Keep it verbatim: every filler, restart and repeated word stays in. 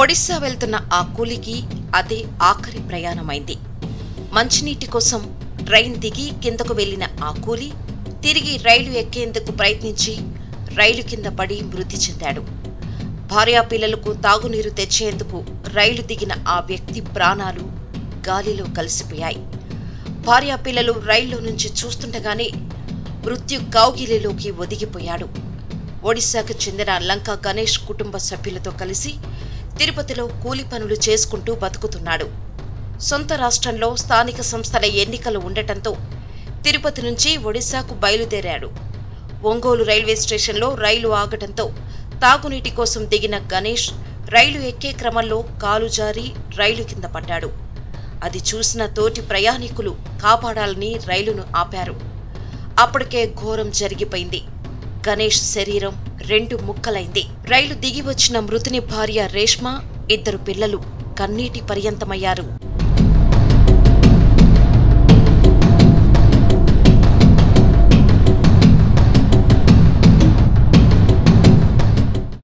ఒడిశా వెళ్తున్న ఆ కూలికి అదే ఆఖరి ప్రయాణమైంది. మంచినీటి కోసం ట్రైన్ దిగి కిందకు వెళ్లిన ఆ కూలి తిరిగి రైలు ఎక్కేందుకు ప్రయత్నించి రైలు కింద పడి మృతి చెందాడు. భార్యా పిల్లలకు తాగునీరు తెచ్చేందుకు రైలు దిగిన ఆ వ్యక్తి ప్రాణాలు గాలిలో కలిసిపోయాయి. భార్యా పిల్లలు రైల్లో నుంచి చూస్తుండగానే మృత్యు కౌగిలిలోకి ఒదిగిపోయాడు. ఒడిశాకు చెందిన లంక గణేష్ కుటుంబ సభ్యులతో కలిసి తిరుపతిలో కూలి పనులు చేసుకుంటూ బతుకుతున్నాడు. సొంత రాష్ట్రంలో స్థానిక సంస్థల ఎన్నికలు ఉండటంతో తిరుపతి నుంచి ఒడిశాకు బయలుదేరాడు. ఒంగోలు రైల్వే స్టేషన్లో రైలు ఆగటంతో తాగునీటి కోసం దిగిన గణేష్ రైలు ఎక్కే క్రమంలో కాలు జారి రైలు కింద పడ్డాడు. అది చూసిన తోటి ప్రయాణికులు కాపాడాలని రైలును ఆపారు. అప్పటికే ఘోరం జరిగిపోయింది. గణేష్ శరీరం రెండు ముక్కలైంది. రైలు దిగి వచ్చిన మృతుని భార్య రేష్మ, ఇద్దరు పిల్లలు కన్నీటి పర్యంతమయ్యారు.